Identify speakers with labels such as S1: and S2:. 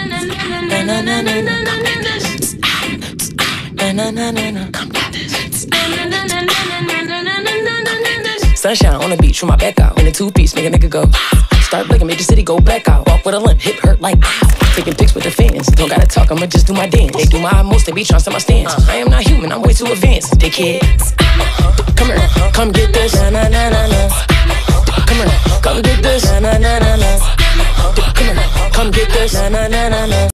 S1: Sunshine on the beach with my back out. In a two-piece, make a nigga go. Start blinking, make the city go black out. Walk with a limp, hip hurt like ow. Taking pics with the fans. Don't gotta talk, I'ma just do my dance. They do my most, they be trying to my stance. I am not human, I'm way too advanced. Dickhead. Come here, come get this. Come here, come get this. Come here, come get this.